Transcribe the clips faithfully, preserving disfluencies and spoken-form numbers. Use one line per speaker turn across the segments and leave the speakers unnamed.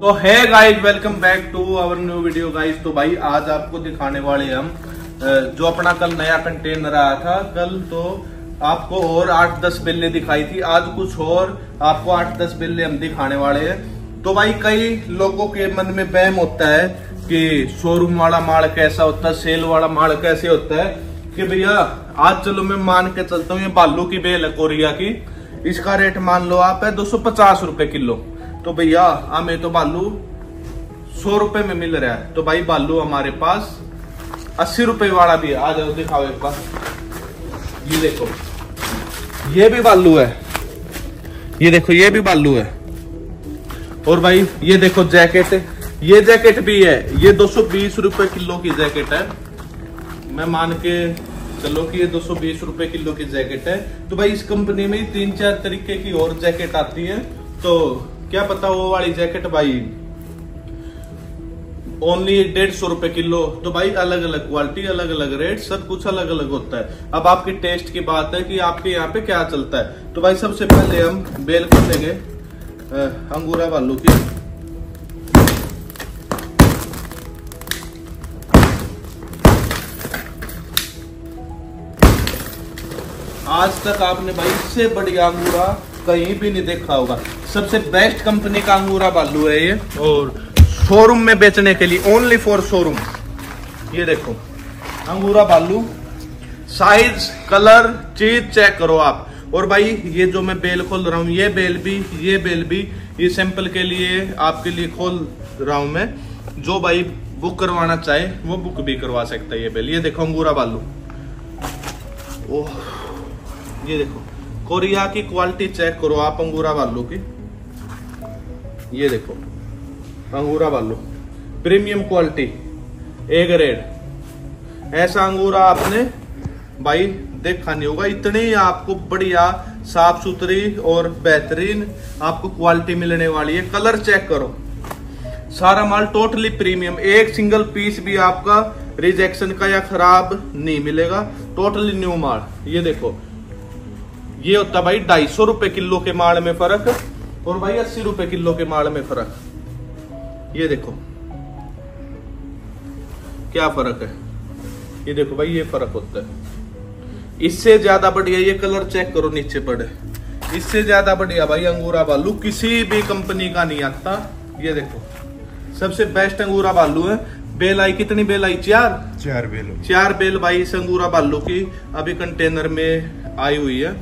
तो है guys, welcome back to our new video guys. तो भाई आज आपको दिखाने वाले हम जो अपना कल नया कंटेनर आया था, कल तो आपको और आठ दस बिल्ले दिखाई थी, आज कुछ और आपको आठ दस बिल्ले हम दिखाने वाले हैं। तो भाई कई लोगों के मन में वहम होता है कि शोरूम वाला माल कैसा होता है, सेल वाला माल कैसे होता है। कि भैया आज चलो मैं मान के चलता हूँ, ये बालू की बेल है कोरिया की, इसका रेट मान लो आप है दो सौ पचास रुपए किलो। तो भैया हमें तो बालू सौ रुपए में मिल रहा है। तो भाई बालू हमारे पास अस्सी रुपए वाला भी है, आ जाओ दिखाओ एक बार। ये देखो ये भी बालू है, ये देखो ये भी बालू है। और भाई ये देखो जैकेट, ये जैकेट भी है, ये दो सौ बीस रुपए किलो की जैकेट है। मैं मान के चलो कि ये दो सौ बीस रुपए किलो की जैकेट है। तो भाई इस कंपनी में तीन चार तरीके की और जैकेट आती है, तो क्या पता वो वाली जैकेट भाई ओनली डेढ़ सौ रुपए किलो। तो भाई अलग अलग क्वालिटी, अलग अलग रेट, सब कुछ अलग अलग होता है। अब आपकी टेस्ट की बात है कि आपके यहाँ पे क्या चलता है। तो भाई सबसे पहले हम बेल खोलेंगे अंगूरा बालू की। आज तक आपने भाई इससे बढ़िया अंगूरा कहीं भी नहीं देखा होगा। सबसे बेस्ट कंपनी का अंगूरा बालू है ये, और शोरूम में बेचने के लिए, ओनली फॉर शोरूम। ये देखो अंगूरा बालू, साइज कलर चीज चेक करो आप। और भाई ये जो मैं बेल खोल रहा हूँ, ये बेल भी ये बेल भी ये सैंपल के लिए आपके लिए खोल रहा हूं मैं। जो भाई बुक करवाना चाहे वो बुक भी करवा सकता है ये बेल। ये देखो अंगूरा बालू, ओह ये देखो कोरिया की क्वालिटी चेक करो आप अंगूरा बालू की। ये देखो अंगूरा बालू प्रीमियम क्वालिटी, ए ग्रेड। ऐसा अंगूरा आपने भाई देखा नहीं होगा। इतनी आपको बढ़िया साफ सुथरी और बेहतरीन आपको क्वालिटी मिलने वाली है। कलर चेक करो, सारा माल टोटली प्रीमियम, एक सिंगल पीस भी आपका रिजेक्शन का या खराब नहीं मिलेगा, टोटली न्यू माल। ये देखो ये होता भाई ढाई सौ रुपए किलो के माल में फर्क, और भाई अस्सी रुपए किलो के माल में फर्क। ये देखो क्या फर्क है, ये देखो भाई ये फर्क होता है। इससे ज्यादा बढ़िया ये कलर चेक करो नीचे पड़े, इससे ज्यादा बढ़िया भाई अंगूरा बालू किसी भी कंपनी का नहीं आता। ये देखो सबसे बेस्ट अंगूरा बालू है। बेल आई कितनी बेल आई? चार
चार बेल
चार बेल भाई इस अंगूरा बालू की अभी कंटेनर में आई हुई है।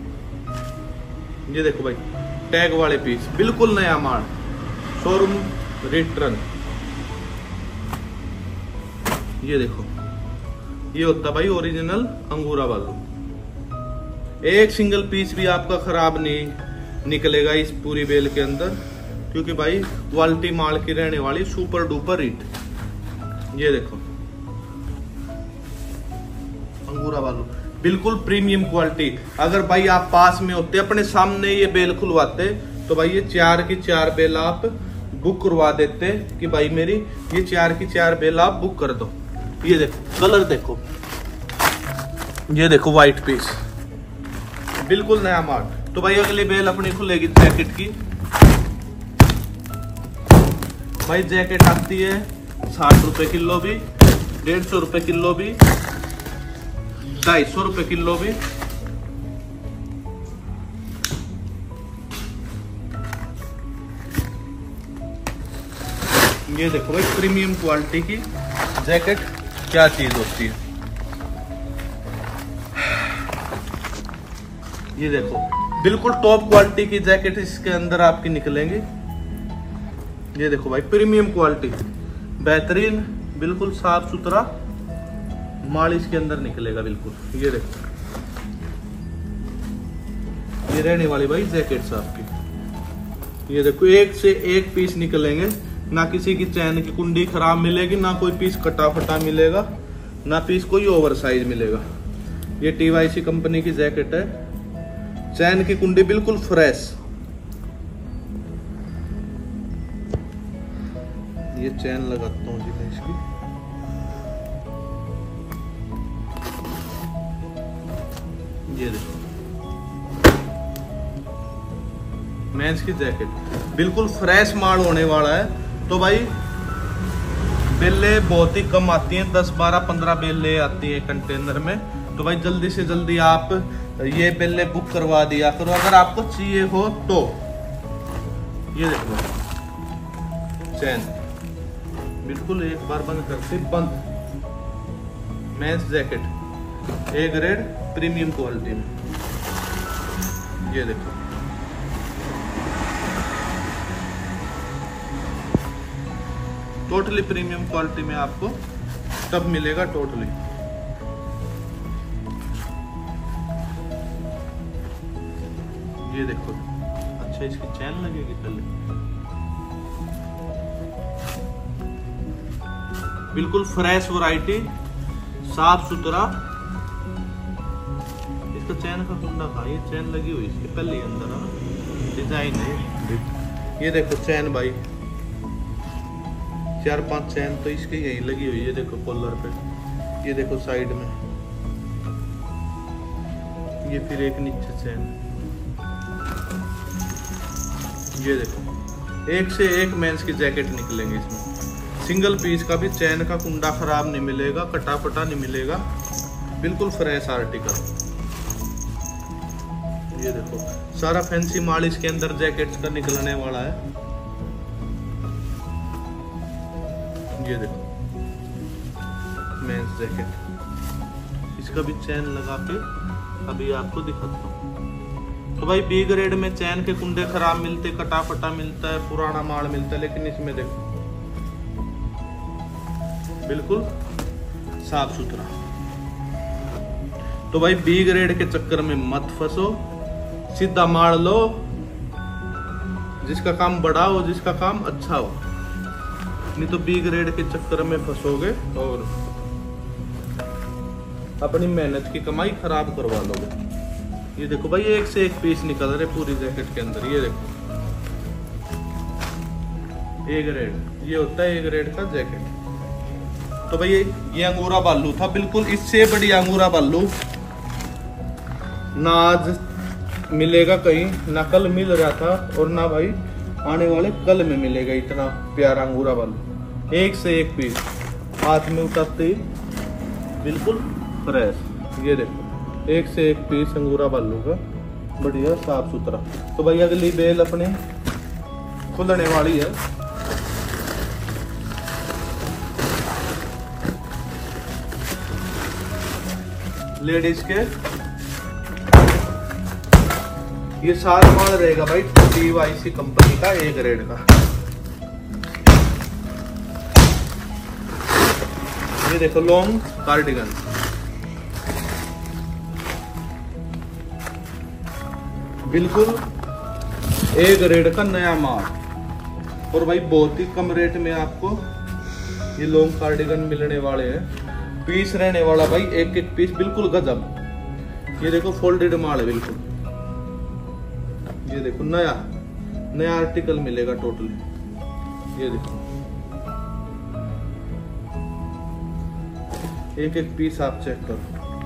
ये देखो भाई टैग वाले पीस, बिल्कुल नया माल, शोरूम रिटर्न। ये देखो ये होता भाई ओरिजिनल अंगूरा बालू। एक सिंगल पीस भी आपका खराब नहीं निकलेगा इस पूरी बेल के अंदर, क्योंकि भाई क्वालिटी माल की रहने वाली सुपर डुपर हिट। ये देखो अंगूरा बालू बिल्कुल प्रीमियम क्वालिटी। अगर भाई आप पास में होते, अपने सामने ये बेल खुलवाते, तो भाई ये चार की चार बेल आप बुक करवा देते कि भाई मेरी ये चार की चार बेल आप बुक कर दो। ये देखो कलर देखो, ये देखो व्हाइट पीस, बिल्कुल नया माल। तो भाई अगली बेल अपनी खुलेगी जैकेट की। भाई जैकेट आती है साठ रुपए किलो भी, डेढ़ सौ रुपए किलो भी, ढाई सौ रुपए किलो भी। ये देखो भाई प्रीमियम क्वालिटी की जैकेट क्या चीज होती है। ये देखो बिल्कुल टॉप क्वालिटी की जैकेट इसके अंदर आपकी निकलेंगी। ये देखो भाई प्रीमियम क्वालिटी, बेहतरीन, बिल्कुल साफ सुथरा माल इसके अंदर निकलेगा बिल्कुल। ये देखो ये रहने वाली भाई जैकेट्स आपकी। ये देखो एक से एक पीस निकलेंगे, ना किसी की चैन की कुंडी खराब मिलेगी, ना कोई पीस कटा फटा मिलेगा, ना पीस कोई ओवर साइज मिलेगा। ये टीवाईसी कंपनी की जैकेट है, चैन की कुंडी बिल्कुल फ्रेश। ये चैन लगाता हूँ जी मैं इसकी। ये देखो मेंस की जैकेट बिल्कुल फ्रेश माल होने वाला है। तो भाई बेले बहुत ही कम आती हैं, दस बारह पंद्रह बेले आती है कंटेनर में। तो भाई जल्दी से जल्दी आप ये बेले बुक करवा दिया करो अगर आपको चाहिए हो तो। ये देखो चैन बिल्कुल एक बार बंद करते बंद, men's jacket A grade premium quality में। ये देखो टोटली प्रीमियम क्वालिटी में आपको तब मिलेगा टोटली। ये देखो अच्छा इसकी चैन लगेगी पहले, बिल्कुल फ्रेश वैरायटी, साफ सुथरा। इसका चैन का कुंडा था, ये चैन लगी हुई इसके पहले अंदर है, डिजाइन है। ये देखो चैन भाई चार पांच चैन तो इसके यही लगी हुई है। देखो कॉलर पे, ये देखो साइड में, ये फिर एक नीचे चैन। ये देखो एक से एक मेंस की जैकेट निकलेंगे इसमें। सिंगल पीस का भी चैन का कुंडा खराब नहीं मिलेगा, कटा फटा नहीं मिलेगा, बिल्कुल फ्रेश आर्टिकल। ये देखो सारा फैंसी माल इसके अंदर जैकेट्स का निकलने वाला है। ये देखो मेंस जैकेट, इसका भी चैन लगा के अभी आपको दिखाता हूँ। तो भाई बी ग्रेड में चैन के कुंडे खराब मिलते, कटा फटा मिलता है, पुराना माल मिलता है, लेकिन इसमें देखो बिल्कुल साफ सुथरा। तो भाई बी ग्रेड के चक्कर में मत फंसो, सीधा माल लो, जिसका काम बड़ा हो, जिसका काम अच्छा हो, नहीं तो बी ग्रेड के चक्कर में फंसोगे और अपनी मेहनत की कमाई खराब करवा लोगे। ये देखो भाई एक से एक पीस निकल रहे पूरी जैकेट के अंदर। ये देखो ए ग्रेड, ये होता है ए ग्रेड का जैकेट। तो भाई ये अंगूरा बालू था, बिल्कुल इससे बड़ी अंगूरा बालू ना आज मिलेगा कहीं, ना कल मिल रहा था और ना भाई आने वाले कल में मिलेगा। इतना प्यारा अंगूरा बालू, एक से एक पीस हाथ में उठाते ही बिल्कुल फ्रेश। ये देखो एक से एक पीस अंगूरा बालू का बढ़िया साफ सुथरा। तो भाई अगली बेल अपने खुलने वाली है। लेडीज के ये सारा माल रहेगा भाई डी वाई सी कंपनी का ए ग्रेड का। ये देखो लॉन्ग कार्डिगन, बिल्कुल ए ग्रेड का नया माल, और भाई बहुत ही कम रेट में आपको ये लॉन्ग कार्डिगन मिलने वाले हैं। पीस रहने वाला भाई एक एक पीस बिल्कुल गजब। ये देखो फोल्डेड माल है बिल्कुल। ये देखो नया नया आर्टिकल मिलेगा टोटली। ये देखो एक एक पीस आप चेक करो।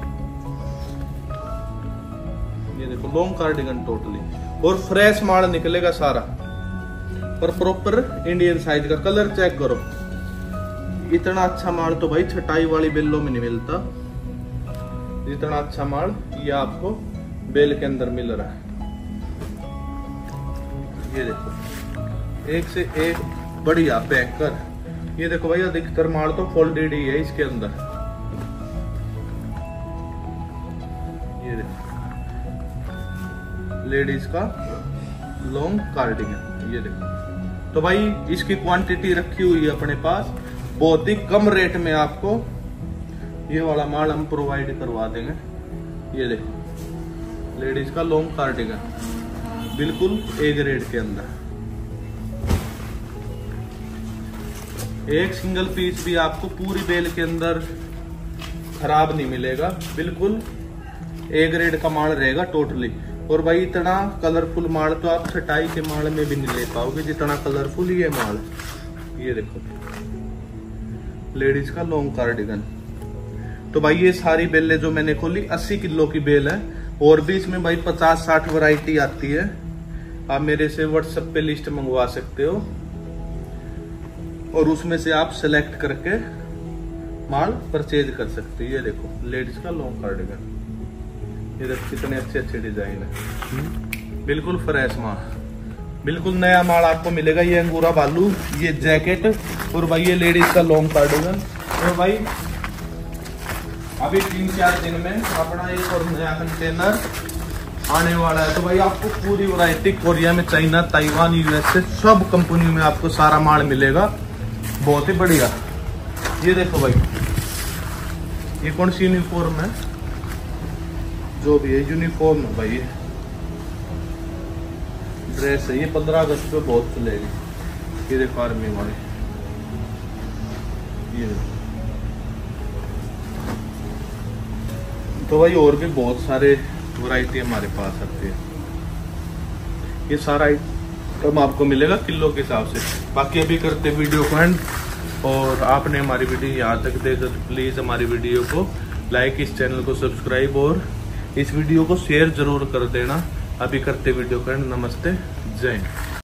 ये देखो लॉन्ग कार्डिगन टोटली, और फ्रेश माल निकलेगा सारा, और प्रॉपर इंडियन साइज का। कलर चेक करो, इतना अच्छा माल तो भाई छटाई वाली बेलों में नहीं मिलता। इतना अच्छा माल ये आपको बेल के अंदर मिल रहा है। ये देखो एक से एक बढ़िया पैक कर। ये देखो भाई अधिकतर माल तो फोल्डेड ही है इसके अंदर। ये देखो लेडीज का लॉन्ग कार्डिगन। ये देखो तो भाई इसकी क्वांटिटी रखी हुई है अपने पास, बहुत ही कम रेट में आपको ये वाला माल हम प्रोवाइड करवा देंगे। ये देखो लेडीज का लॉन्ग कार्डिगन बिल्कुल ए ग्रेड के अंदर। एक सिंगल पीस भी आपको पूरी बेल के अंदर खराब नहीं मिलेगा, बिल्कुल ए ग्रेड का माल रहेगा टोटली। और भाई इतना कलरफुल माल तो आप छटाई के माल में भी नहीं ले पाओगे जितना कलरफुल ये माल। ये देखो लेडीज का लॉन्ग कार्डिगन। तो भाई ये सारी बेलें जो मैंने खोली अस्सी किलो की बेल है, और भी इसमें भाई पचास साठ वैरायटी आती है। आप मेरे से व्हाट्सएप पे लिस्ट मंगवा सकते हो और उसमें से आप सेलेक्ट करके माल परचेज कर सकते हो। ये देखो लेडीज का लॉन्ग कार्डिगन, ये देखो कितने अच्छे अच्छे डिजाइन है, बिल्कुल फ्रेश माल, बिल्कुल नया माल आपको मिलेगा। ये अंगूरा बालू, ये जैकेट और भाई ये लेडीज का लॉन्ग कार्डिगन। और भाई अभी तीन चार दिन में अपना एक और नया कंटेनर आने वाला है, तो भाई आपको पूरी वैरायटी कोरिया में, चाइना, ताइवान, यूएसए सब कंपनियों में आपको सारा माल मिलेगा, बहुत ही बढ़िया। ये देखो भाई ये कौन सी यूनिफॉर्म है, जो भी है यूनिफॉर्म है भाई, ये ड्रेस है, ये पंद्रह अगस्त पे बहुत चलेगी। ये देखो आर्मी वाली, ये तो भाई और भी बहुत सारे वैरायटी हमारे पास आती है। ये सारा आइटम आपको मिलेगा किलो के हिसाब से। बाकी अभी करते वीडियो को एंड, और आपने हमारी वीडियो यहाँ तक देखा तो प्लीज हमारी वीडियो को लाइक, इस चैनल को सब्सक्राइब और इस वीडियो को शेयर जरूर कर देना। अभी करते वीडियो को एंड। नमस्ते, जय हिंद।